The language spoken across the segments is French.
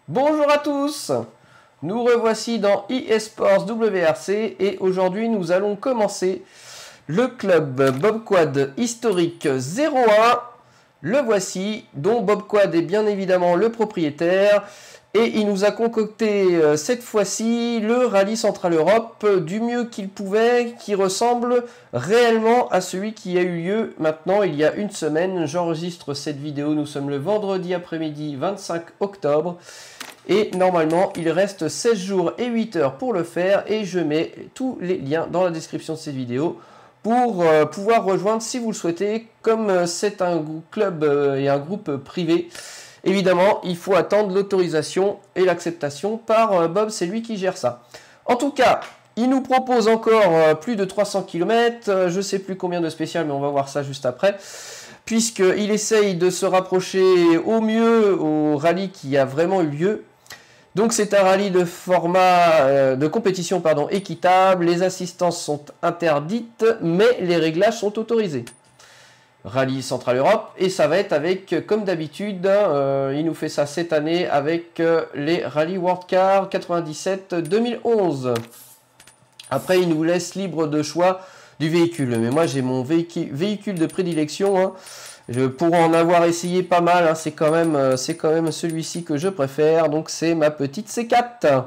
Bonjour à tous, nous revoici dans eSports WRC et aujourd'hui nous allons commencer le club Bobquad historique 01. Le voici, dont Bobquad est bien évidemment le propriétaire et il nous a concocté cette fois-ci le rallye Central Europe du mieux qu'il pouvait, qui ressemble réellement à celui qui a eu lieu maintenant il y a une semaine. J'enregistre cette vidéo, nous sommes le vendredi après-midi 25 octobre. Et normalement, il reste 16 jours et 8 heures pour le faire. Et je mets tous les liens dans la description de cette vidéo pour pouvoir rejoindre si vous le souhaitez. Comme c'est un club et un groupe privé, évidemment, il faut attendre l'autorisation et l'acceptation par Bob. C'est lui qui gère ça. En tout cas, il nous propose encore plus de 300 km. Je ne sais plus combien de spécial, mais on va voir ça juste après. Puisqu'il essaye de se rapprocher au mieux au rallye qui a vraiment eu lieu. Donc c'est un rallye de format de compétition équitable, les assistances sont interdites, mais les réglages sont autorisés. Rallye Central Europe, et ça va être avec, comme d'habitude, il nous fait ça cette année avec les rallyes World Car 97-2011. Après, il nous laisse libre de choix du véhicule, mais moi j'ai mon véhicule de prédilection, hein. Pour en avoir essayé pas mal, hein, c'est quand même celui-ci que je préfère, donc c'est ma petite C4.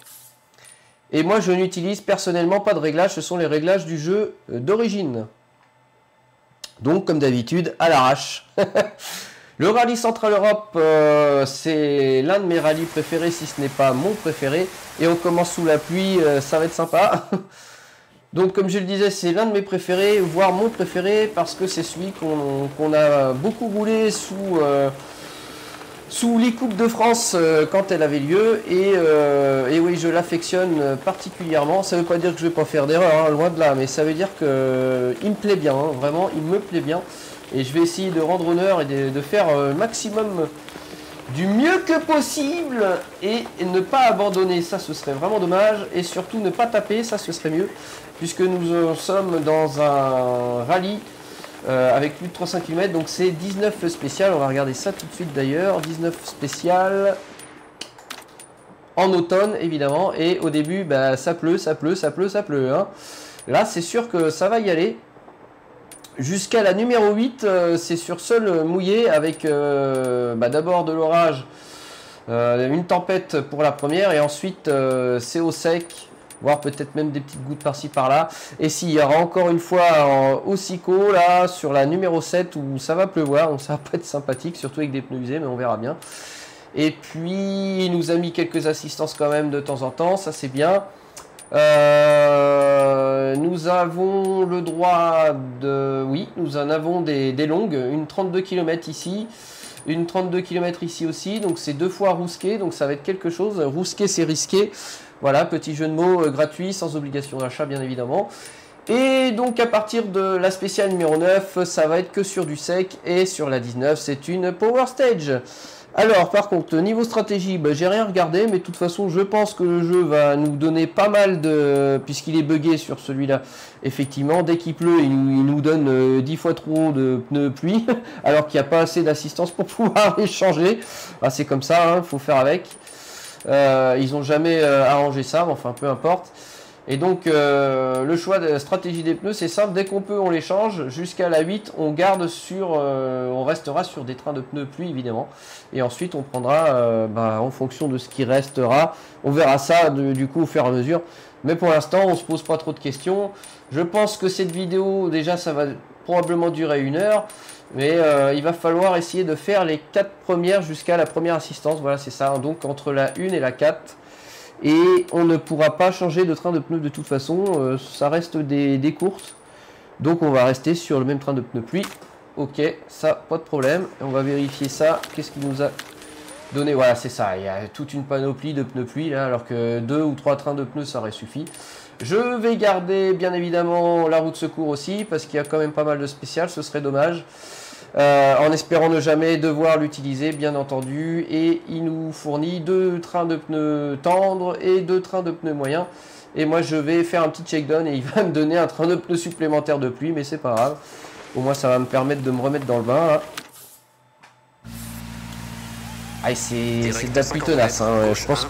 Et moi je n'utilise personnellement pas de réglages, ce sont les réglages du jeu d'origine. Donc comme d'habitude, à l'arrache. Le rallye Central Europe, c'est l'un de mes rallyes préférés, si ce n'est pas mon préféré. Et on commence sous la pluie, ça va être sympa. Donc comme je le disais, c'est l'un de mes préférés, voire mon préféré, parce que c'est celui qu'on a beaucoup roulé sous les Coupes de France quand elle avait lieu. Et oui, je l'affectionne particulièrement. Ça ne veut pas dire que je ne vais pas faire d'erreur, hein, loin de là, mais ça veut dire qu'il me plaît bien, hein, vraiment, il me plaît bien. Et je vais essayer de rendre honneur et de faire le maximum du mieux que possible et ne pas abandonner, ça ce serait vraiment dommage, et surtout ne pas taper, ça ce serait mieux, puisque nous sommes dans un rallye avec plus de 300 km, donc c'est 19 spécial, on va regarder ça tout de suite d'ailleurs, 19 spécial en automne évidemment, et au début bah, ça pleut, hein. Là c'est sûr que ça va y aller. Jusqu'à la numéro 8, c'est sur sol mouillé avec d'abord de l'orage, une tempête pour la première et ensuite c'est au sec, voire peut-être même des petites gouttes par-ci par-là. Et s'il y aura encore une fois au Sico, là, sur la numéro 7 où ça va pleuvoir, donc ça va pas être sympathique, surtout avec des pneus usés, mais on verra bien. Et puis il nous a mis quelques assistances quand même de temps en temps, ça c'est bien. Nous avons le droit de... Oui, nous en avons des longues, une 32 km ici, une 32 km ici aussi, donc c'est deux fois rousquet, donc ça va être quelque chose. Rousquet c'est risqué, voilà, petit jeu de mots gratuit, sans obligation d'achat bien évidemment. Et donc à partir de la spéciale numéro 9, ça va être que sur du sec, et sur la 19 c'est une Power Stage. Alors par contre niveau stratégie, j'ai rien regardé, mais de toute façon je pense que le jeu va nous donner pas mal de... puisqu'il est buggé sur celui-là, effectivement, dès qu'il pleut il nous donne 10 fois trop de pneus pluie, alors qu'il n'y a pas assez d'assistance pour pouvoir les changer. Ah, c'est comme ça, il faut faire avec. Ils n'ont jamais arrangé ça, mais enfin peu importe. Et donc le choix de la stratégie des pneus c'est simple, dès qu'on peut on les change, jusqu'à la 8 on garde sur, on restera sur des trains de pneus pluie évidemment, et ensuite on prendra en fonction de ce qui restera, on verra ça du coup au fur et à mesure, mais pour l'instant on se pose pas trop de questions. Je pense que cette vidéo déjà ça va probablement durer 1 heure, mais il va falloir essayer de faire les 4 premières jusqu'à la première assistance, voilà c'est ça, donc entre la 1 et la 4. Et on ne pourra pas changer de train de pneus de toute façon, ça reste des courses. Donc on va rester sur le même train de pneus pluie. Ok, ça, pas de problème. On va vérifier ça. Qu'est-ce qu'il nous a donné? Voilà, c'est ça. Il y a toute une panoplie de pneus pluie là, alors que 2 ou 3 trains de pneus, ça aurait suffi. Je vais garder bien évidemment la roue de secours aussi, parce qu'il y a quand même pas mal de spécial, ce serait dommage. En espérant ne jamais devoir l'utiliser bien entendu, et il nous fournit 2 trains de pneus tendres et 2 trains de pneus moyens, et moi je vais faire un petit check down et il va me donner un train de pneus supplémentaire de pluie, mais c'est pas grave, au moins ça va me permettre de me remettre dans le bain là. Ah, c'est de la pluie tenace, hein.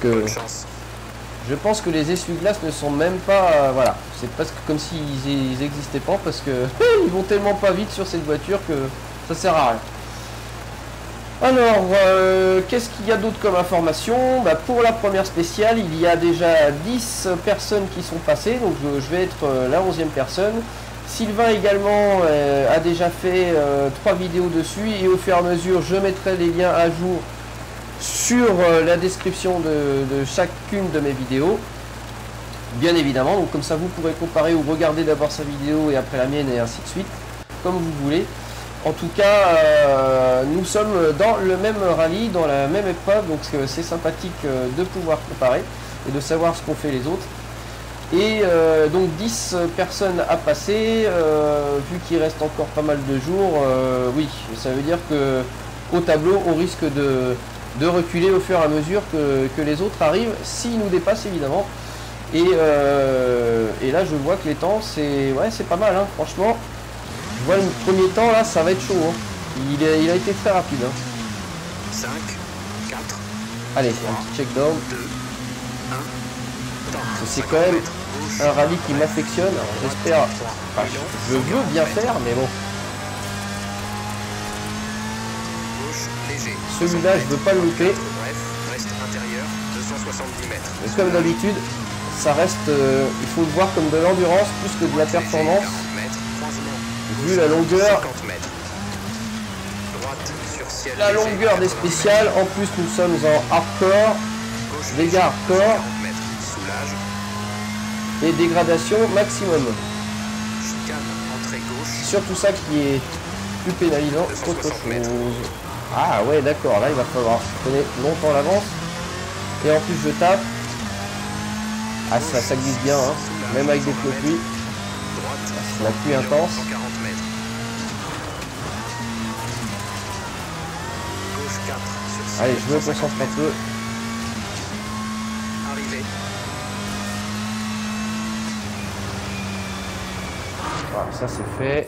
Je pense que les essuie-glaces ne sont même pas... voilà, c'est presque comme s'ils n'existaient pas parce que ils vont tellement pas vite sur cette voiture que ça sert à rien. Alors, qu'est-ce qu'il y a d'autre comme information? Bah, pour la première spéciale, il y a déjà 10 personnes qui sont passées, donc je vais être la 11e personne. Sylvain également a déjà fait 3 vidéos dessus et au fur et à mesure, je mettrai les liens à jour sur la description de chacune de mes vidéos, bien évidemment, donc comme ça vous pourrez comparer ou regarder d'abord sa vidéo et après la mienne et ainsi de suite, comme vous voulez. En tout cas, nous sommes dans le même rallye, dans la même épreuve, donc c'est sympathique de pouvoir comparer et de savoir ce qu'ont fait les autres. Et donc 10 personnes à passer, vu qu'il reste encore pas mal de jours, oui, ça veut dire que au tableau on risque de reculer au fur et à mesure que les autres arrivent, s'ils nous dépassent évidemment. Et là je vois que les temps c'est pas mal, hein, franchement. Je vois le premier temps là, ça va être chaud, hein. Il a été très rapide, hein. 5, 4, allez, 3, un petit check down. 2, 1, c'est quand même un rallye qui m'affectionne, alors j'espère, enfin, je veux bien faire, mais bon. Celui-là, je veux pas le louper. Et comme d'habitude, ça reste, il faut le voir comme de l'endurance plus que de la performance. Vu la longueur des spéciales, en plus nous sommes en hardcore, dégâts hardcore et dégradation maximum. C'est surtout ça qui est plus pénalisant qu'autre chose. Ah ouais, d'accord, là il va falloir freiner longtemps l'avance. Et en plus je tape. Ah ça glisse bien, hein, même avec des pneus pluie. C'est la pluie intense. Allez, je me concentre un peu. Voilà, ça c'est fait.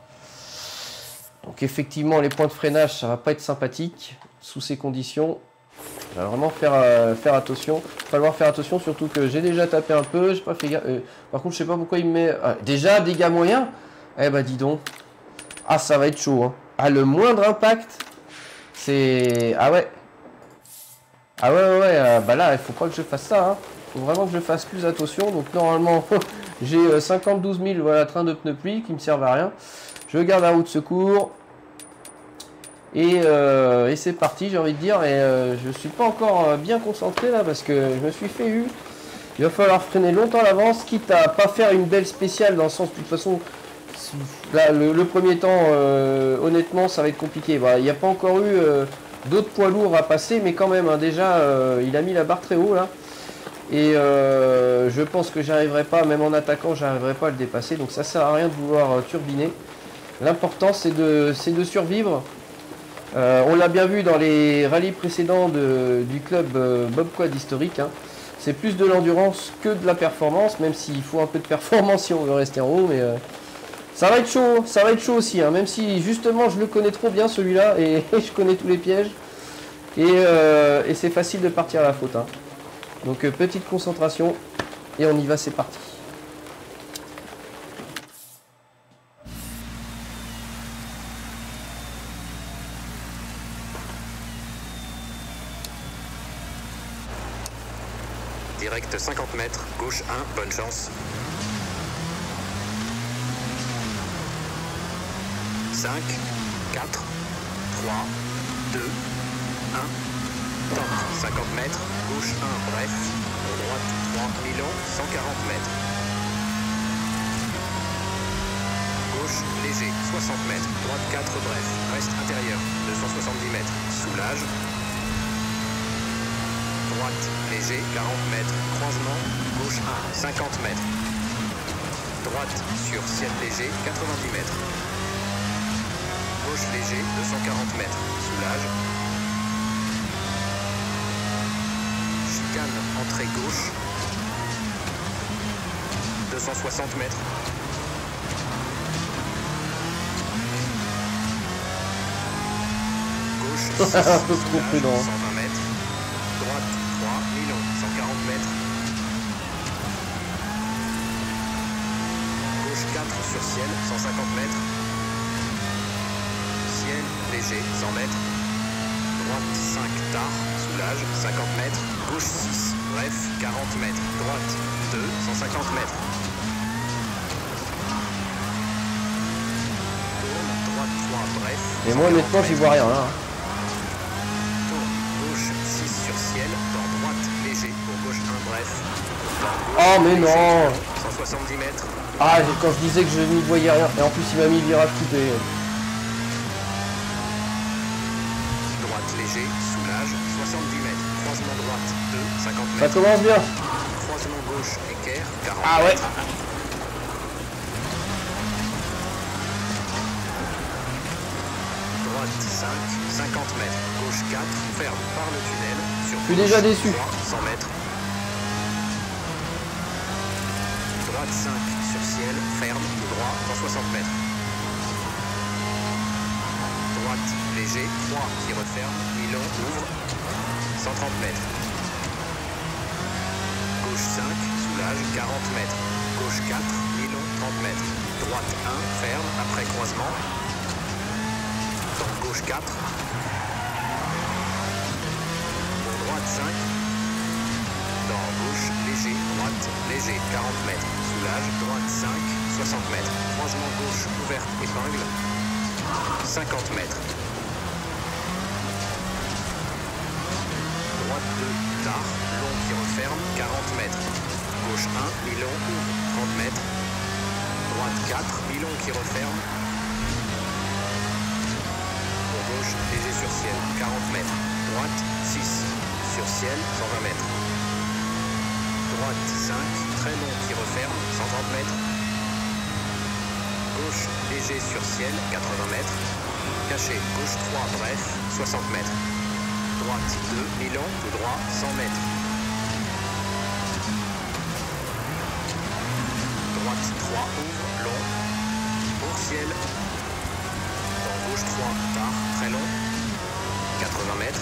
Donc effectivement, les points de freinage, ça va pas être sympathique sous ces conditions. Il va vraiment faire attention. Il va falloir faire attention, surtout que j'ai déjà tapé un peu. J'ai pas fait gaffe. Par contre, je sais pas pourquoi il me met... déjà, dégâts moyens. Eh bah dis donc. Ah, ça va être chaud, hein. Ah, le moindre impact, c'est... Ah ouais. Ah ouais, bah là, il faut pas que je fasse ça, hein. Faut vraiment que je fasse plus attention. Donc normalement, j'ai 52 000 voilà, trains de pneus pluie qui me servent à rien. Je garde la roue de secours. Et c'est parti, j'ai envie de dire. Et je suis pas encore bien concentré là parce que je me suis fait eu. Il va falloir freiner longtemps à l'avance, quitte à pas faire une belle spéciale dans le sens, de toute façon, là, le premier temps, honnêtement, ça va être compliqué. Voilà, il n'y a pas encore eu d'autres poids lourds à passer, mais quand même, hein, déjà, il a mis la barre très haut là. Et je pense que j'arriverai pas, même en attaquant, j'arriverai pas à le dépasser. Donc ça sert à rien de vouloir turbiner. L'important, c'est de survivre. On l'a bien vu dans les rallyes précédents du club Bobquad historique, hein. C'est plus de l'endurance que de la performance, même s'il faut un peu de performance si on veut rester en haut, mais ça va être chaud aussi, hein, même si justement je le connais trop bien celui-là et je connais tous les pièges et c'est facile de partir à la faute, hein. Donc petite concentration et on y va, c'est parti. Direct 50 mètres, gauche 1, bonne chance. 5, 4, 3, 2, 1, top. 50 mètres, gauche 1, bref. Droite 3, Milan, 140 mètres. Gauche léger, 60 mètres. Droite 4, bref. Reste intérieur, 270 mètres. Soulage. Droite, léger, 40 mètres, croisement, gauche 1, 50 mètres. Droite, sur ciel léger, 90 mètres. Gauche léger, 240 mètres, soulage. Chicane, entrée gauche, 260 mètres. Gauche, 6, un peu trop prudent. 120 mètres. 4 sur ciel, 150 mètres. Ciel léger, 100 mètres. Droite 5 tard, soulage, 50 mètres. Gauche 6, bref, 40 mètres. Droite 2, 150 mètres. Tourne, droite 3, bref. Et moi honnêtement j'y vois rien là. Tourne, gauche 6 sur ciel, dans droite léger, pour gauche 1, bref. Oh mais non. 170 mètres. Ah, quand je disais que je n'y voyais rien. Et en plus il m'a mis le virage coupé. Droite léger, soulage, 70 mètres. Croisement droite 2, 50 Ça mètres. commence bien. Croisement gauche, équerre, 40 Ah ouais. mètres. Droite 5, 50 mètres. Gauche 4, ferme par le tunnel. Sur Je suis déjà déçu. 100 mètres. Droite 5 sur ciel, ferme, droit 160 mètres. Droite léger, 3 qui referme, mi-long, ouvre, 130 mètres. Gauche 5, soulage, 40 mètres. Gauche 4, mi-long, 30 mètres. Droite 1, ferme, après croisement. Dans gauche 4. Pour droite 5. Dans gauche, léger, droite, léger, 40 mètres. Soulage, droite 5, 60 mètres. Croisement gauche, ouverte, épingle, 50 mètres. Droite 2, tard, long qui referme, 40 mètres. Gauche 1, mi-long, ouvre, 30 mètres. Droite 4, mi-long qui referme. Pour gauche, léger sur ciel, 40 mètres. Droite 6, sur ciel, 120 mètres. Droite 5, très long qui referme, 130 mètres. Gauche, léger sur ciel, 80 mètres. Caché, gauche 3, bref, 60 mètres. Droite 2, mi-long, tout droit, 100 mètres. Droite 3, ouvre, long. Pour ciel. Dans gauche 3, tard, très long. 80 mètres.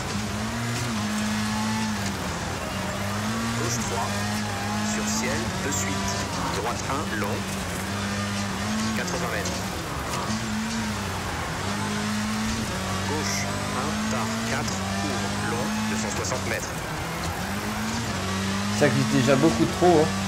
Gauche 3. Sur ciel, de suite. Droite 1, long. 80 mètres. Gauche 1, tard 4, ouvre, long, 260 mètres. Ça glisse déjà beaucoup trop. Hein.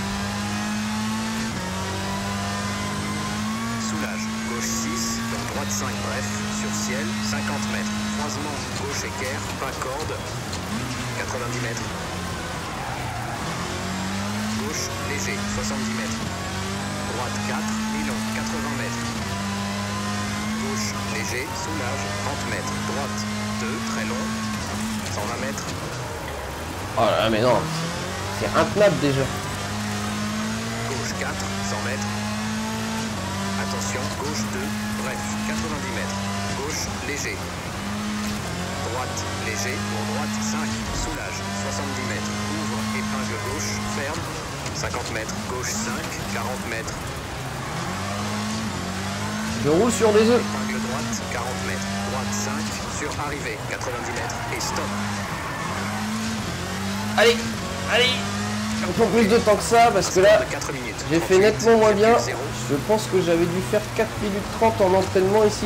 Soulage, gauche 6, dans droite 5, bref, sur ciel, 50 mètres. Croisement, gauche équerre, pas corde, 90 mètres. Gauche, léger, 70 mètres. Droite 4, mi-long, 80 mètres. Gauche, léger, soulage, 30 mètres. Droite 2, très long, 120 mètres. Oh là là, mais non. C'est intenable déjà. Gauche 4, 100 mètres. Attention, gauche 2, bref, 90 mètres. Gauche, léger. Droite, léger. Pour droite 5, soulage, 70 mètres. Ouvre, épingle gauche, ferme, 50 mètres. Gauche 5, 40 mètres. Je roule sur des œufs. Épingle droite, 40 mètres. Droite 5, sur arrivée, 90 mètres. Et stop. Allez, allez. On prend plus de temps que ça parce que là, De 4 minutes. j'ai fait 38, nettement moins bien. 0. Je pense que j'avais dû faire 4 minutes 30 en entraînement ici.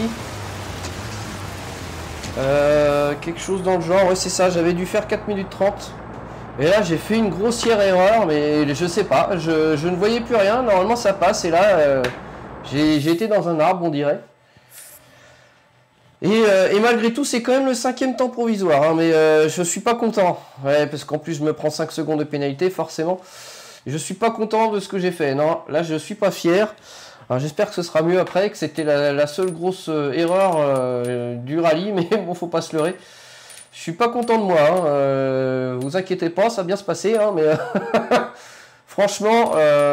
Quelque chose dans le genre. Ouais, c'est ça, j'avais dû faire 4 minutes 30. Et là, j'ai fait une grossière erreur, mais je sais pas. Je ne voyais plus rien. Normalement, ça passe. Et là, j'ai été dans un arbre, on dirait. Et malgré tout, c'est quand même le 5e temps provisoire. Hein, mais je suis pas content. Ouais, parce qu'en plus, je me prends 5 secondes de pénalité, forcément. Je suis pas content de ce que j'ai fait. Non, là, je suis pas fier. Alors, j'espère que ce sera mieux après, que c'était la seule grosse erreur du rallye. Mais bon, faut pas se leurrer. Je suis pas content de moi. Hein, vous inquiétez pas, ça va bien se passer. Hein, mais franchement,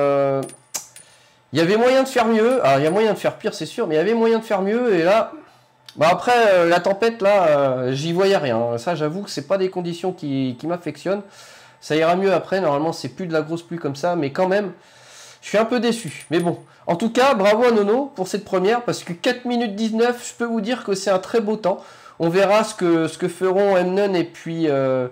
il y avait moyen de faire mieux. Alors, il y a moyen de faire pire, c'est sûr. Mais il y avait moyen de faire mieux. Et là... Bah après, la tempête, là, j'y voyais rien. Ça, j'avoue que c'est pas des conditions qui m'affectionnent. Ça ira mieux après. Normalement, c'est plus de la grosse pluie comme ça. Mais quand même, je suis un peu déçu. Mais bon, en tout cas, bravo à Nono pour cette première. Parce que 4 minutes 19, je peux vous dire que c'est un très beau temps. On verra ce que feront Emnon et puis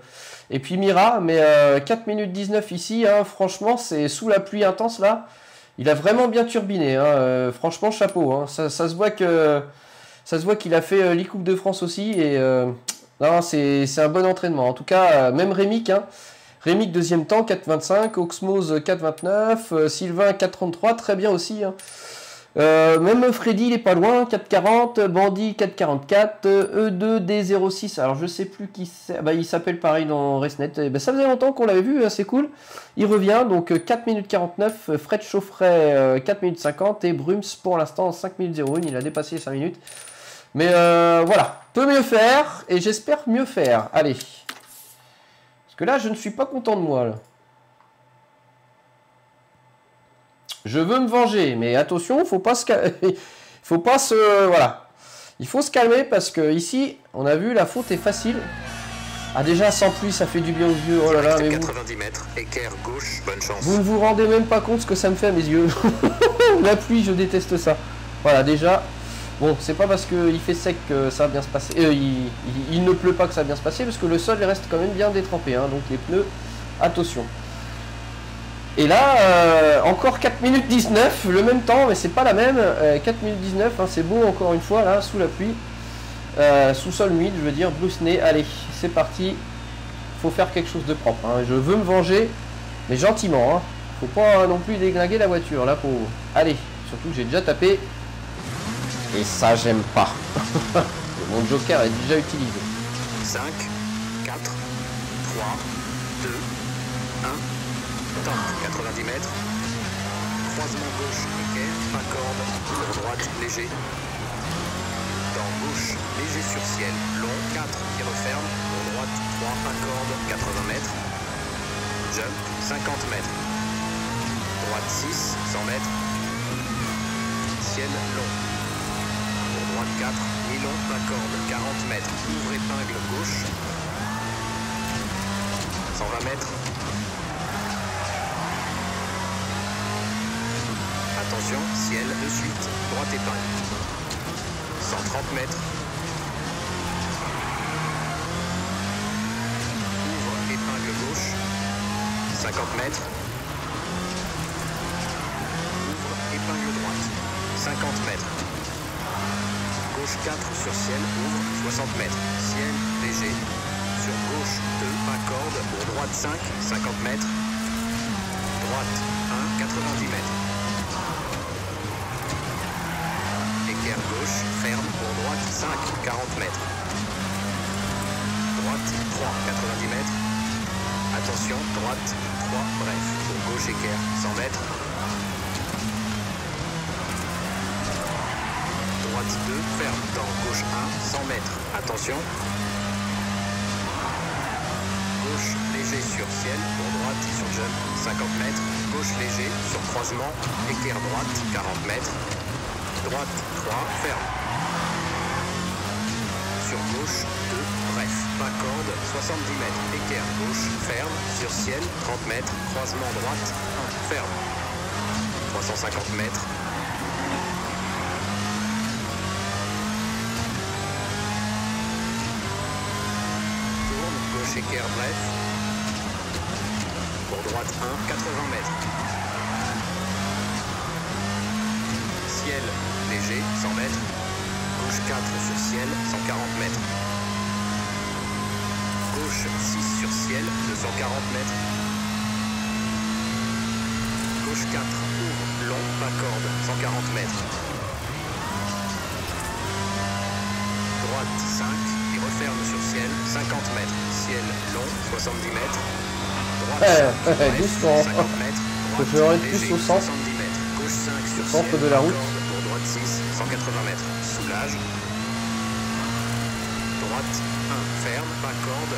Mira. Mais 4 minutes 19 ici, hein, franchement, c'est sous la pluie intense, là. Il a vraiment bien turbiné, hein. Franchement, chapeau. Hein. Ça se voit que ça se voit qu'il a fait les Coupes de France aussi. Et non, c'est un bon entraînement. En tout cas, même Rémic, hein. Rémic deuxième temps, 4,25. Oxmose 4,29. Sylvain 4,33. Très bien aussi. Hein. Même Freddy, il est pas loin, 4,40. Bandit 4,44. E2 D06. Alors je sais plus qui c'est. Bah, il s'appelle pareil dans RaceNet. Et bah, ça faisait longtemps qu'on l'avait vu, hein, c'est cool. Il revient donc 4 minutes 49. Fred Chauffret 4 minutes 50. Et Brums pour l'instant 5 minutes 01. Il a dépassé 5 minutes. Mais voilà, peut mieux faire. Et j'espère mieux faire. Allez. Parce que là, je ne suis pas content de moi. Là. Je veux me venger, mais attention, faut pas se faut pas se voilà. Il faut se calmer parce que ici, on a vu la faute est facile. Ah déjà sans pluie, ça fait du bien aux yeux. Oh là là, mais 90 mètres, équerre gauche, bonne chance. Vous ne vous rendez même pas compte ce que ça me fait à mes yeux. La pluie, je déteste ça. Voilà, déjà bon, c'est pas parce qu'il fait sec que ça va bien se passer. Il ne pleut pas que ça va bien se passer parce que le sol reste quand même bien détrempé hein, donc les pneus attention. Et là, encore 4 minutes 19, le même temps, mais c'est pas la même. 4 minutes 19, hein, c'est beau encore une fois, là, sous la pluie. Sous sol humide, je veux dire, blue nez. Allez, c'est parti. Faut faire quelque chose de propre. Hein. Je veux me venger, mais gentiment. Hein. Faut pas non plus déglinguer la voiture, là, pour... Allez, surtout que j'ai déjà tapé. Et ça, j'aime pas. Mon joker est déjà utilisé. 5, 4, 3, 2, 1... 90 mètres, croisement gauche, équerre, pas corde, sur droite, léger. Dans gauche, léger sur ciel, long, 4 qui referme, pour droite, 3 pas corde, 80 mètres. Jump, 50 mètres. Droite 6, 100 mètres. Ciel, long. Pour droite 4, mi-long, pas corde, 40 mètres. Ouvre épingle gauche. 120 mètres. Attention, ciel de suite, droite épingle. 130 mètres. Ouvre épingle gauche. 50 mètres. Ouvre épingle droite. 50 mètres. Gauche 4 sur ciel, ouvre 60 mètres. Ciel léger. Sur gauche 2, pas corde. Pour droite 5, 50 mètres. Droite 1, 90 mètres. Gauche, ferme, pour droite, 5, 40 mètres. Droite, 3, 90 mètres. Attention, droite, 3, bref. Pour gauche, équerre, 100 mètres. Droite 2, ferme, dans gauche 1, 100 mètres. Attention. Gauche, léger sur ciel, pour droite, sur jump, 50 mètres. Gauche, léger, sur croisement, équerre droite, 40 mètres. Droite 3, ferme. Sur gauche 2, bref, pas corde, 70 mètres. Équerre gauche, ferme. Sur ciel, 30 mètres. Croisement droite 1, ferme. 350 mètres. Tourne, gauche équerre bref. Pour droite 1, 80 mètres. Ciel léger, 100 mètres. Gauche 4 sur ciel, 140 mètres. Gauche 6 sur ciel, 240 mètres. Gauche 4, ouvre, long, pas corde, 140 mètres. Droite 5, il referme sur ciel, 50 mètres. Ciel long, 70 mètres. Droite 5, doucement. 50 mètres. Droite, Je ferai plus léger, au centre. 70 mètres. Gauche 5 sur Au centre ciel, de la route. corde, pour droite 6, 180 mètres. Soulage. Droite 1, ferme, pas corde.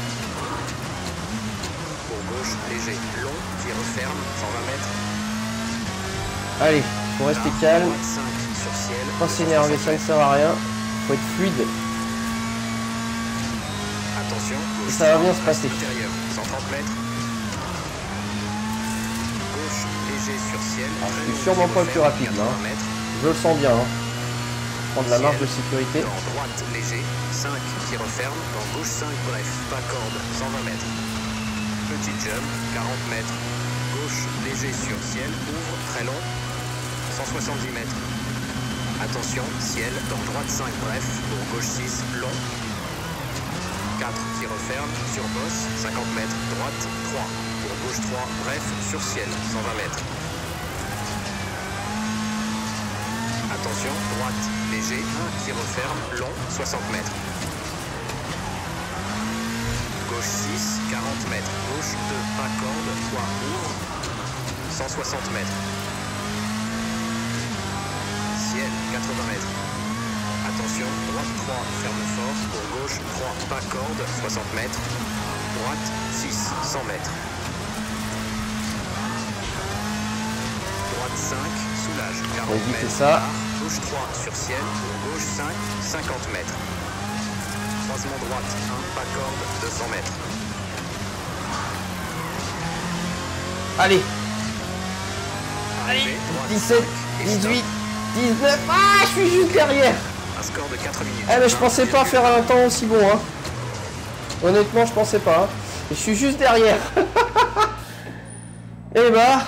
Pour gauche, léger, long, qui referme, 120 mètres. Allez, faut rester calme. Droite 5 sur ciel. Pas s'énerver, ça ne sert à rien. Faut être fluide. Attention, gauche, Ça va bien se passer. intérieur, 130 mètres. Gauche, léger sur ciel. Alors, je suis sûrement pas le plus rapide là. 80 mètres. Je le sens bien. Hein. Prendre la marge de sécurité. Dans droite, léger, 5 qui referme. Dans gauche 5, bref, pas corde, 120 mètres. Petit jump, 40 mètres. Gauche, léger sur ciel, ouvre, très long. 170 mètres. Attention, ciel, dans droite 5, bref, pour gauche 6, long. 4, qui referme, sur bosse, 50 mètres, droite 3, pour gauche 3, bref, sur ciel, 120 mètres. Attention, droite, léger, 1, qui referme, long, 60 mètres. Gauche 6, 40 mètres, gauche 2, pas corde, toit, ouvre, 160 mètres. Ciel, 80 mètres. Attention, droite 3, ferme fort, pour gauche 3, pas corde, 60 mètres. Droite 6, 100 mètres. Droite 5, soulage, 40 mètres. Ça. Gauche 3, sur ciel, pour gauche 5, 50 mètres. Croisement droite 1, pas corde, 200 mètres. Allez. Arrivé, droite 17, 18, 19. Ah, je suis juste derrière. Un score de 4 minutes. Ah, mais je pensais pas faire un temps aussi bon, hein. Honnêtement, je pensais pas. Hein. Je suis juste derrière. Et bah.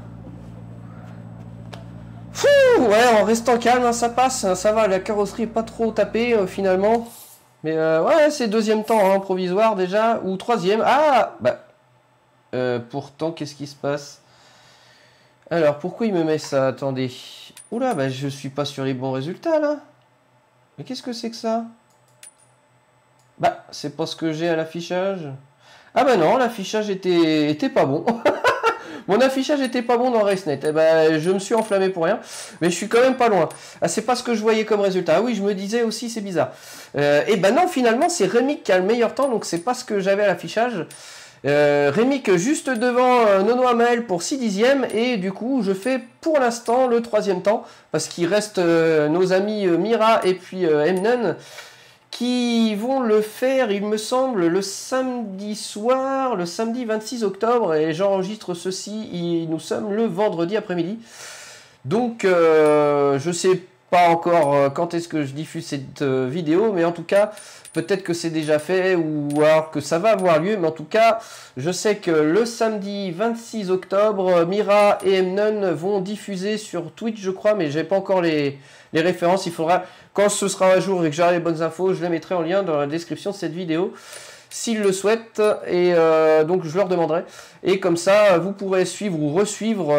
Fouh, ouais, en restant calme, hein, ça passe. Ça va, la carrosserie est pas trop tapée finalement. Mais ouais, c'est deuxième temps hein, provisoire déjà. Ou troisième. Ah, bah. Pourtant, qu'est-ce qui se passe? Alors, pourquoi il me met ça? Attendez. Oula, bah je suis pas sur les bons résultats là. Mais qu'est-ce que c'est que ça? Bah, c'est pas ce que j'ai à l'affichage. Ah bah non, l'affichage était pas bon. Mon affichage était pas bon dans RaceNet. Eh ben, je me suis enflammé pour rien. Mais je suis quand même pas loin. Ah, c'est pas ce que je voyais comme résultat. Ah oui, je me disais aussi, c'est bizarre. Et ben non, finalement, c'est Rémic qui a le meilleur temps. Donc, c'est pas ce que j'avais à l'affichage. Rémic juste devant Nono Amael pour 6 dixièmes. Et du coup, je fais pour l'instant le troisième temps. Parce qu'il reste nos amis Mira et puis Emnon qui vont le faire, il me semble, le samedi soir, le samedi 26 octobre, et j'enregistre ceci, nous sommes le vendredi après-midi. Donc, je sais pas encore quand est-ce que je diffuse cette vidéo, mais en tout cas, peut-être que c'est déjà fait, ou alors que ça va avoir lieu, mais en tout cas, je sais que le samedi 26 octobre, Mira et Emnon vont diffuser sur Twitch, je crois, mais j'ai pas encore les références, il faudra... Quand ce sera un jour et que j'aurai les bonnes infos, je les mettrai en lien dans la description de cette vidéo, s'ils le souhaitent, et donc je leur demanderai. Et comme ça, vous pourrez suivre ou resuivre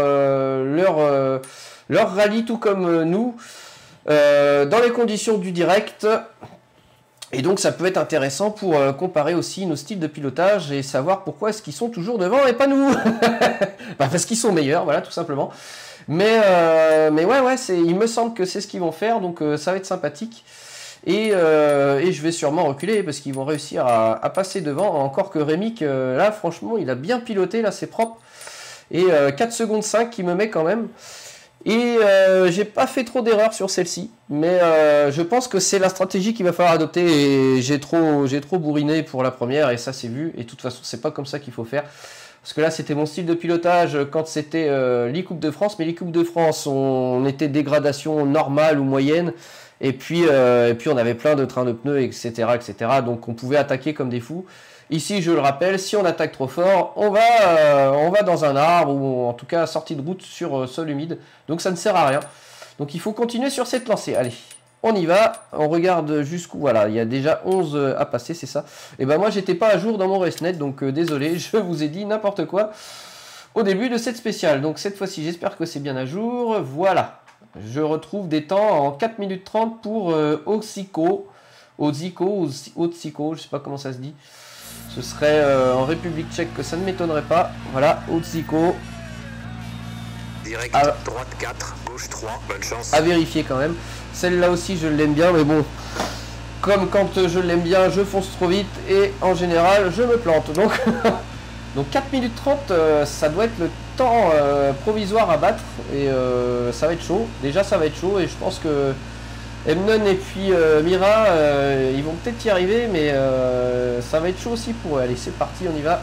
leur rallye, tout comme nous, dans les conditions du direct. Et donc ça peut être intéressant pour comparer aussi nos styles de pilotage et savoir pourquoi est-ce qu'ils sont toujours devant et pas nous. Bah, parce qu'ils sont meilleurs, voilà, tout simplement. Mais ouais, il me semble que c'est ce qu'ils vont faire, donc ça va être sympathique. Et je vais sûrement reculer parce qu'ils vont réussir à passer devant. Encore que Rémic, là, franchement, il a bien piloté, là, c'est propre. Et 4 secondes 5 qui me met quand même. Et j'ai pas fait trop d'erreurs sur celle-ci, mais je pense que c'est la stratégie qu'il va falloir adopter. Et j'ai trop bourriné pour la première, et ça c'est vu. Et de toute façon, c'est pas comme ça qu'il faut faire. Parce que là, c'était mon style de pilotage quand c'était l'e-Coupe de France. Mais l'e-Coupe de France, on était dégradation normale ou moyenne. Et puis on avait plein de trains de pneus, etc., etc. Donc, on pouvait attaquer comme des fous. Ici, je le rappelle, si on attaque trop fort, on va dans un arbre ou en tout cas sortie de route sur sol humide. Donc, ça ne sert à rien. Donc, il faut continuer sur cette lancée. Allez, on y va. On regarde jusqu'où. Voilà, il y a déjà 11 à passer, c'est ça. Et ben moi, j'étais pas à jour dans mon RaceNet, donc désolé, je vous ai dit n'importe quoi au début de cette spéciale. Donc, cette fois-ci, j'espère que c'est bien à jour. Voilà, je retrouve des temps en 4 minutes 30 pour Otsiko, je sais pas comment ça se dit. Ce serait en République tchèque, que ça ne m'étonnerait pas. Voilà, Otsiko. Direct, droite 4, gauche 3, bonne chance. À vérifier quand même. Celle-là aussi, je l'aime bien, mais bon, comme quand je l'aime bien, je fonce trop vite et en général, je me plante. Donc, donc 4 minutes 30, ça doit être le temps provisoire à battre et ça va être chaud. Déjà, ça va être chaud et je pense que Emnon et puis Mira, ils vont peut-être y arriver, mais ça va être chaud aussi pour eux. Allez, c'est parti, on y va.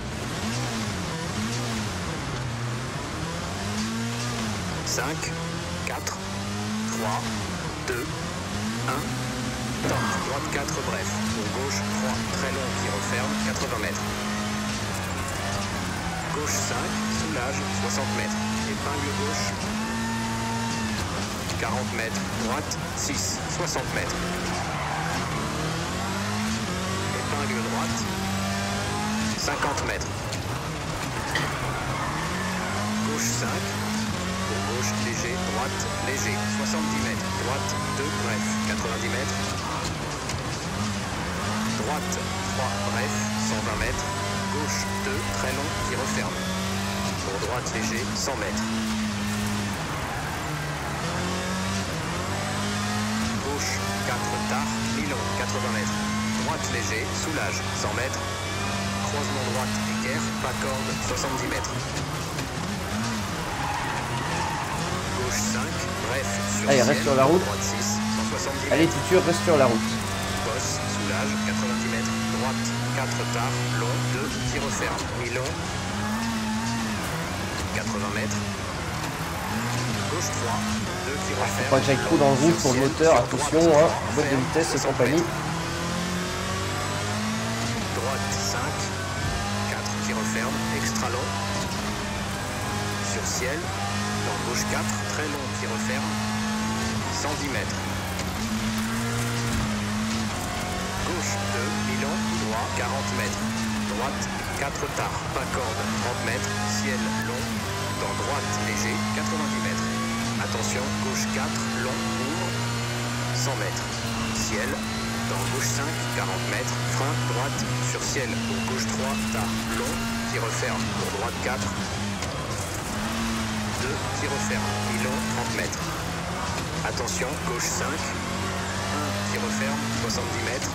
« 5, 4, 3, 2, 1, top, droite 4, bref, pour gauche 3, très long qui referme, 80 mètres. Gauche 5, soulage, 60 mètres, épingle gauche, 40 mètres. Droite, 6, 60 mètres. Épingle droite, 50 mètres. Gauche 5. Pour gauche, léger. Droite, léger. 70 mètres. Droite, 2, bref. 90 mètres. Droite, 3, bref. 120 mètres. Gauche, 2, très long, qui referme. Pour droite, léger. 100 mètres. Gauche, 4, tard. Mi-long, 80 mètres. Droite, léger. Soulage, 100 mètres. Croisement droite, équerre. Pas corde, 70 mètres. 5, bref, sur allez, reste sur la route. Droite 6, 170 mètres. Allez, Titur, reste sur la route. Bosse, soulage, 90 mètres. Droite, 4 tard, long, 2, qui referme. Mi-long, 80 mètres. Gauche 3, 2 qui referme. Faut pas que j'aille trop dans le rouge pour le moteur, attention, hein, boîte de vitesse et compagnie. Droite 5, 4 qui referme, extra long. Sur ciel. Dans gauche 4, très long qui referme, 110 mètres. Gauche 2, mi-long, droit 40 mètres. Droite 4 tard, pas corde, 30 mètres. Ciel long, dans droite léger, 90 mètres. Attention, gauche 4, long, ouvre, 100 mètres. Ciel, dans gauche 5, 40 mètres. Frein, droite, sur ciel, pour gauche 3, tard, long, qui referme, pour droite 4. Qui referme, mi-long, 30 mètres. Attention, gauche 5, 1 qui referme, 70 mètres.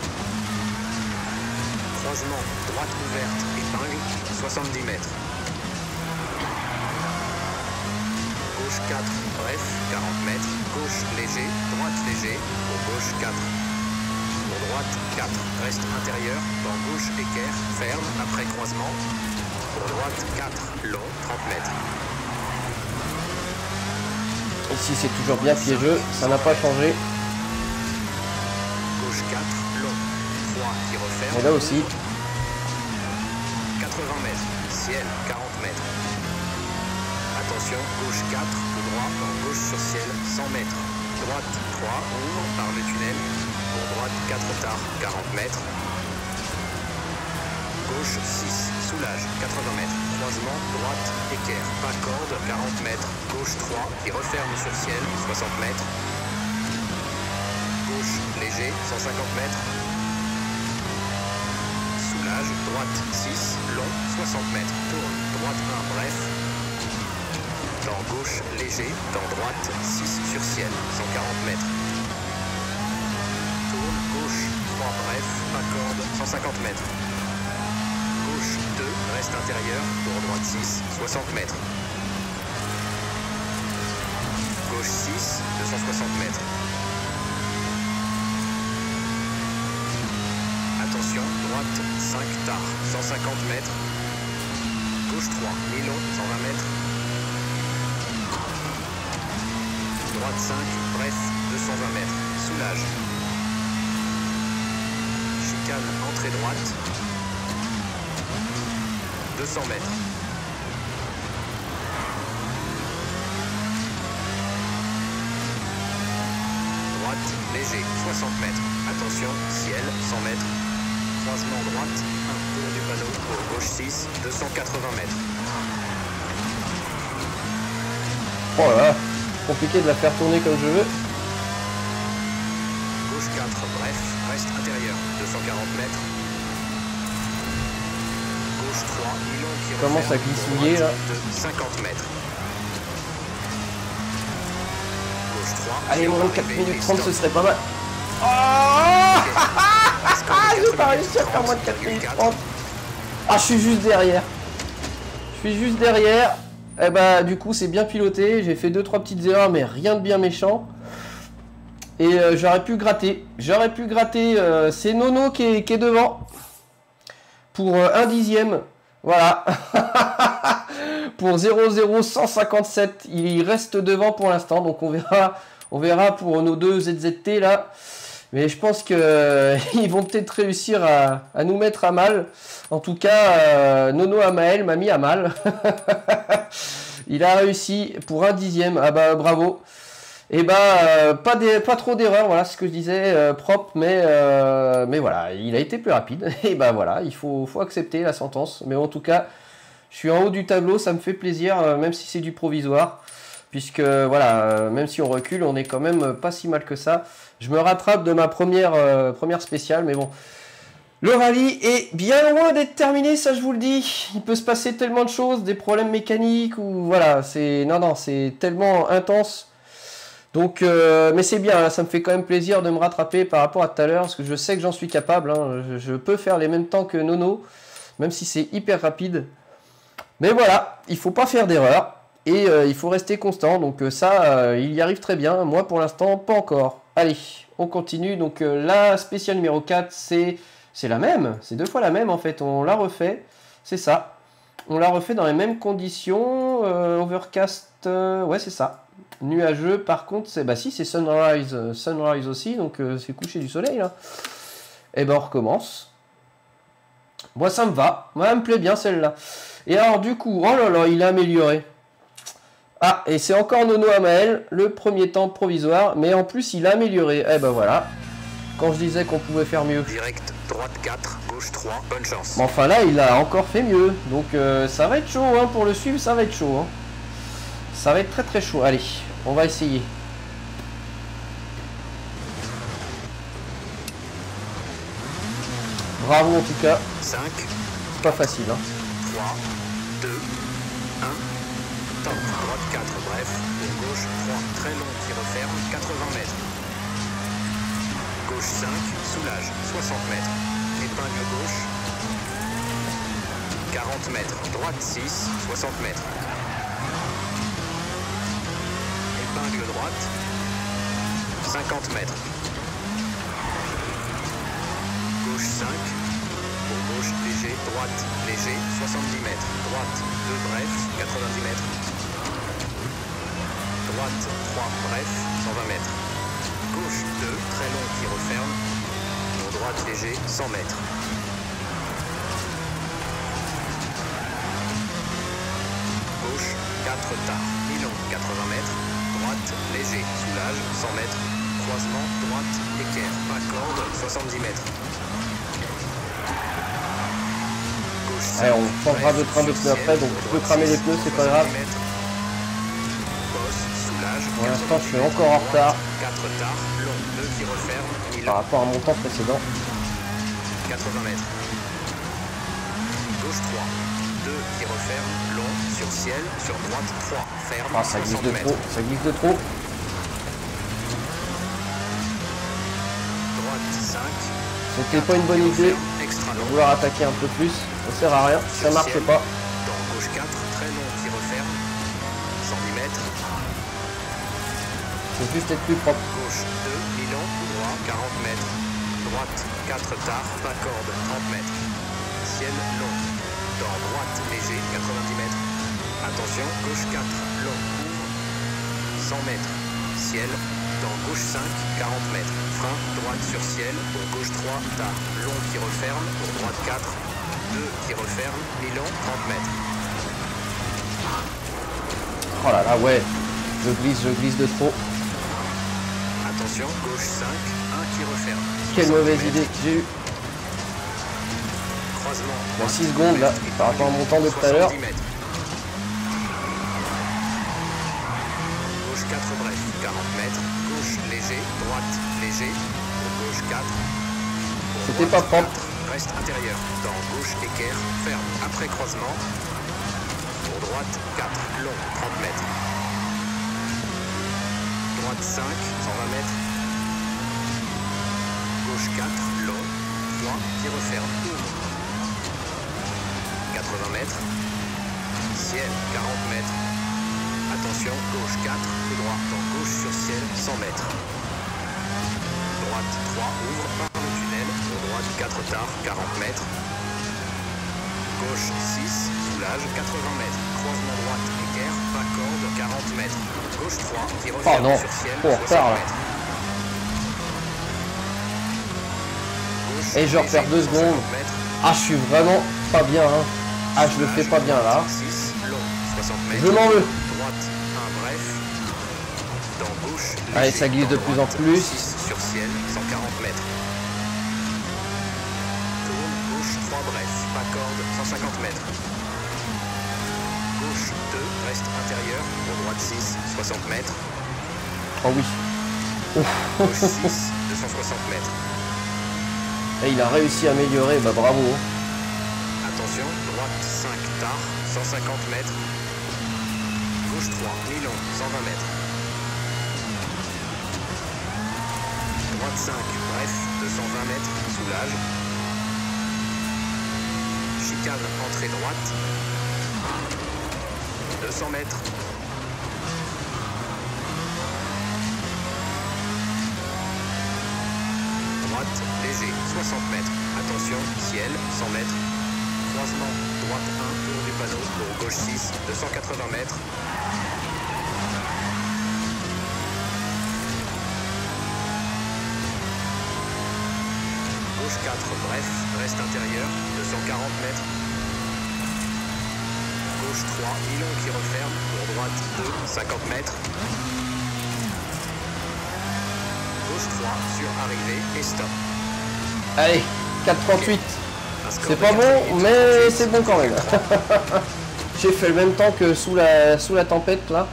Croisement, droite ouverte, épingle, 70 mètres. Gauche 4, bref, 40 mètres. Gauche léger, droite léger, pour gauche 4. Pour droite 4, reste intérieur, dans gauche équerre, ferme, après croisement. Pour droite 4, long, 30 mètres. Ici c'est toujours bien piégeux, ça n'a pas changé. Gauche 4, long, 3 qui referme. Et là aussi. 80 mètres, ciel 40 mètres. Attention, gauche 4, tout droit, en gauche sur ciel 100 mètres. Droite 3, ouvre par le tunnel. Pour droite 4 tard, 40 mètres. Gauche 6, soulage 80 mètres. Croisement, droite, équerre, pas corde, 40 mètres. Gauche 3, qui referme sur ciel, 60 mètres. Gauche, léger, 150 mètres. Soulage, droite 6, long, 60 mètres. Tourne, droite 1, bref. Dans gauche, léger, dans droite, 6 sur ciel, 140 mètres. Tourne, gauche 3, bref, pas corde, 150 mètres. Gauche 2, reste intérieur, pour droite 6, 60 mètres. Gauche 6, 260 mètres. Attention, droite 5 tard, 150 mètres. Gauche 3, mi-long, 120 mètres. Droite 5, bref, 220 mètres. Soulage. Chicane, entrée droite. 200 mètres. Droite, léger, 60 mètres. Attention, ciel, 100 mètres. Croisement droite, 1 tour du panneau. Pour gauche 6, 280 mètres. Oh là là, compliqué de la faire tourner comme je veux. Gauche 4, bref, reste intérieur, 240 mètres. Gauche 3, mi-long qui Commence à glissouiller là. de 50 mètres. Gauche 3. Allez, moins de 4 minutes 30, ce serait pas mal. Oh j'ai pas réussi à faire moins de 4 minutes 30. Ah, je suis juste derrière. Je suis juste derrière. Et bah, du coup, c'est bien piloté. J'ai fait 2-3 petites erreurs, mais rien de bien méchant. Et j'aurais pu gratter. J'aurais pu gratter. C'est Nono qui est devant. Pour 1 dixième. Voilà. Pour 0,0157. Il reste devant pour l'instant. Donc on verra pour nos deux ZZT là. Mais je pense qu'ils vont peut-être réussir à nous mettre à mal. En tout cas, Nono Amael m'a mis à mal. Il a réussi pour 1 dixième. Ah bah bravo. Et bah pas trop d'erreurs, voilà c'est ce que je disais, propre, mais voilà, il a été plus rapide. Et bah voilà, il faut accepter la sentence. Mais en tout cas, je suis en haut du tableau, ça me fait plaisir, même si c'est du provisoire. Puisque voilà, même si on recule, on est quand même pas si mal que ça. Je me rattrape de ma première spéciale, mais bon. Le rallye est bien loin d'être terminé, ça je vous le dis. Il peut se passer tellement de choses, des problèmes mécaniques, ou voilà, non, c'est tellement intense. Donc, mais c'est bien, hein, ça me fait quand même plaisir de me rattraper par rapport à tout à l'heure, parce que je sais que j'en suis capable. Hein, je peux faire les mêmes temps que Nono, même si c'est hyper rapide. Mais voilà, il faut pas faire d'erreur. Et il faut rester constant, donc ça, il y arrive très bien. Moi, pour l'instant, pas encore. Allez, on continue. Donc la spéciale numéro 4, c'est la même. C'est 2 fois la même, en fait. On l'a refait. C'est ça. On l'a refait dans les mêmes conditions. Overcast, ouais, c'est ça. Nuageux, par contre, c'est c'est sunrise. Sunrise aussi, donc c'est coucher du soleil, là. Et ben, on recommence. Moi, ça me va. Moi, elle me plaît bien, celle-là. Et alors, du coup, oh là là, il a amélioré. Ah, et c'est encore Nono Amael, le premier temps provisoire, mais en plus il a amélioré. Eh ben voilà, quand je disais qu'on pouvait faire mieux. Direct, droite 4, gauche 3, bonne chance. Mais enfin là, il a encore fait mieux, donc ça va être chaud, hein, pour le suivre, ça va être chaud. Hein. Ça va être très très chaud, allez, on va essayer. Bravo en tout cas. 5. C'est pas facile, hein. 3, 2, 1. Top, droite 4, bref, et gauche 3, très long qui referme, 80 mètres. Gauche 5, soulage, 60 mètres. Épingle gauche, 40 mètres. Droite 6, 60 mètres. Épingle droite, 50 mètres. Gauche 5, pour gauche léger, droite léger, 70 mètres. Droite 2, bref, 90 mètres. Droite 3, bref, 120 mètres. Gauche 2, très long qui referme. Pour droite léger, 100 mètres. Gauche 4 tard, mi-long, 80 mètres. Droite léger, soulage, 100 mètres. Croisement, droite, équerre, pas corde, 70 mètres. Gauche 5, allez, on changera de train de pneus après, donc tu peux cramer les pneus, c'est pas grave. Pour l'instant, je suis encore en retard par rapport à mon temps précédent. 80 mètres. Gauche 3, 2 qui referme, long, sur ciel, sur droite 3, ferme. Ah, ça glisse de trop, ça glisse de trop. Droite 5. C'était pas une bonne idée de vouloir attaquer un peu plus, ça sert à rien, ça marche pas. Dans gauche 4, très long qui referme, 110 mètres. Faut juste être plus propre. Gauche 2, mi-long, droit 40 mètres. Droite 4 tard, pas corde, 30 mètres. Ciel long. Dans droite léger, 90 mètres. Attention, gauche 4, long, ouvre, 100 mètres. Ciel, dans gauche 5, 40 mètres. Frein, droite sur ciel, pour gauche 3, tard. Long qui referme, pour droite 4, 2 qui referme, mi-long, 30 mètres. Oh là là, ouais, je glisse de trop. Attention, gauche 5, 1 qui referme. Quelle mauvaise idée que j'ai eue. Croisement. Il y a 6 secondes là, par rapport à mon temps de tout à l'heure. Gauche 4 bref, 40 mètres. Gauche léger, droite léger. Gauche 4. C'était pas propre. Reste intérieur. Dans gauche équerre, ferme. Après croisement. Pour droite 4, long, 30 mètres. Droite 5, 120 mètres. Gauche 4, long, 3 qui referme. 80 mètres. Ciel, 40 mètres. Attention, gauche 4, tout droit. Dans gauche sur ciel, 100 mètres. Droite 3, ouvre par le tunnel. Droite 4 tard, 40 mètres. Gauche 6, soulage, 80 mètres. Croisement droite, équerre, pas corde, 40 mètres. Gauche 3, qui referme sur ciel, 60 mètres. Et je repère 2 secondes. Ah, je suis vraiment pas bien. Hein. Ah, je le fais pas bien là. Je m'en veux. Droite 1 bref. Dans Gauche, Allez, léger, ça glisse de plus en droite, plus. 6 sur ciel, 140 mètres. Tourne, gauche 3 bref, pas corde, 150 mètres. Gauche 2, reste intérieur, au droite 6, 60 mètres. Oh oui. Gauche 6, 260 mètres. Et il a réussi à améliorer, bah bravo. Attention, droite 5, tard, 150 mètres. Gauche 3, mi-long, 120 mètres. Droite 5, bref, 220 mètres, soulage. Chicane, entrée droite. 200 mètres. Droite, léger, 60 mètres. Attention, ciel, 100 mètres. Croisement, droite 1, tour du panneau, pour gauche 6, 280 mètres. Gauche 4, bref, reste intérieur, 240 mètres. Gauche 3, mi-long qui referme, pour droite 2, 50 mètres. Gauche 3, sur arrivée et stop. Allez, 4,38. C'est pas bon, 4,38, mais c'est bon quand même. J'ai fait le même temps que sous la tempête là.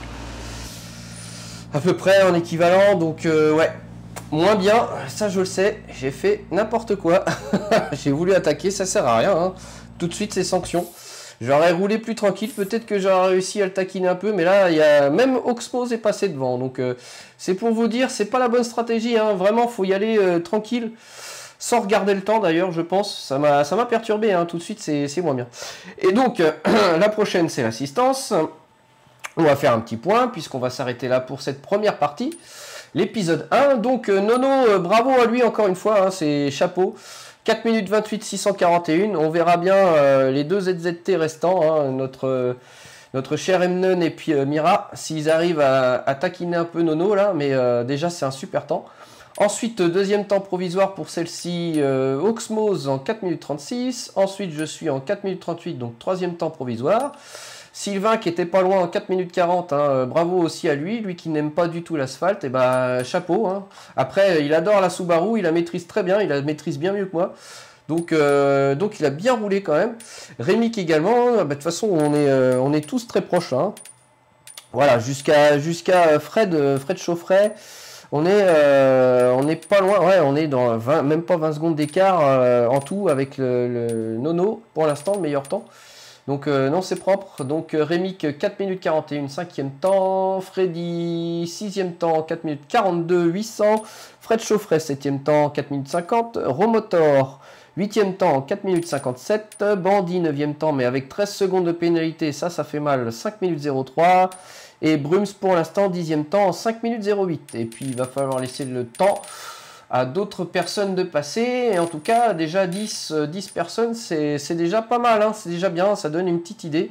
À peu près en équivalent, donc ouais. Moins bien, ça je le sais, j'ai fait n'importe quoi. J'ai voulu attaquer, ça sert à rien. Hein. Tout de suite c'est sanction. J'aurais roulé plus tranquille, peut-être que j'aurais réussi à le taquiner un peu, mais là, il y a même Oxmose est passé devant. Donc c'est pour vous dire, c'est pas la bonne stratégie. Hein. Vraiment, faut y aller tranquille. Sans regarder le temps d'ailleurs, je pense. Ça m'a perturbé, hein. Tout de suite, c'est moins bien. Et donc, la prochaine, c'est l'assistance. On va faire un petit point, puisqu'on va s'arrêter là pour cette première partie. L'épisode 1. Donc, Nono, bravo à lui encore une fois, hein, c'est chapeau. 4 minutes 28, 641. On verra bien les deux ZZT restants, hein, notre cher Emnen et puis Mira, s'ils arrivent à taquiner un peu Nono là, mais déjà c'est un super temps. Ensuite, deuxième temps provisoire pour celle-ci, Oxmose en 4 minutes 36. Ensuite, je suis en 4 minutes 38, donc troisième temps provisoire. Sylvain qui était pas loin en 4 minutes 40, hein, bravo aussi à lui qui n'aime pas du tout l'asphalte, et bah chapeau. Hein. Après, il adore la Subaru, il la maîtrise très bien, il la maîtrise bien mieux que moi. Donc il a bien roulé quand même. Rémic également, bah, de toute façon on est tous très proches. Hein. Voilà, jusqu'à Fred Chauffret. On est pas loin, ouais, on est dans 20, même pas 20 secondes d'écart en tout avec le Nono, pour l'instant, le meilleur temps. Donc non, c'est propre. Donc Rémic 4 minutes 41, 5e temps. Freddy 6e temps, 4 minutes 42, 800. Fred Chauffret 7e temps, 4 minutes 50. Romotor 8e temps, 4 minutes 57. Bandit 9e temps, mais avec 13 secondes de pénalité, ça fait mal, 5 minutes 03. Et Brums pour l'instant 10e temps en 5 minutes 08. Et puis il va falloir laisser le temps à d'autres personnes de passer. Et en tout cas déjà 10 personnes c'est déjà pas mal. Hein. C'est déjà bien, ça donne une petite idée.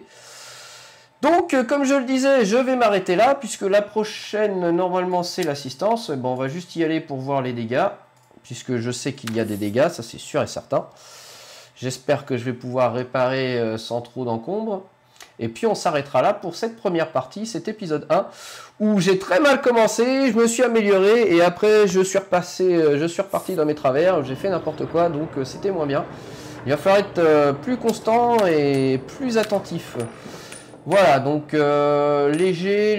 Donc comme je le disais, je vais m'arrêter là. Puisque la prochaine normalement c'est l'assistance. Bon, on va juste y aller pour voir les dégâts. Puisque je sais qu'il y a des dégâts, ça c'est sûr et certain. J'espère que je vais pouvoir réparer sans trop d'encombre. Et puis on s'arrêtera là pour cette première partie, cet épisode 1, où j'ai très mal commencé, je me suis amélioré, et après je suis reparti dans mes travers, j'ai fait n'importe quoi, donc c'était moins bien. Il va falloir être plus constant et plus attentif. Voilà, donc léger,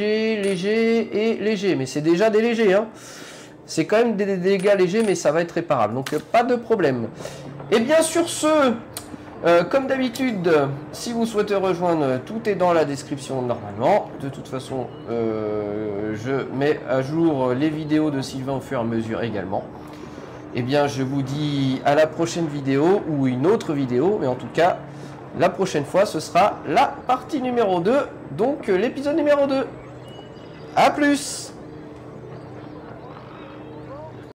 mais c'est déjà des légers, hein. C'est quand même des dégâts légers, mais ça va être réparable, donc pas de problème. Et bien sur ce... comme d'habitude, si vous souhaitez rejoindre, tout est dans la description normalement. De toute façon, je mets à jour les vidéos de Sylvain au fur et à mesure également. Eh bien, je vous dis à la prochaine vidéo ou une autre vidéo. Mais en tout cas, la prochaine fois, ce sera la partie numéro 2. Donc, l'épisode numéro 2. A plus!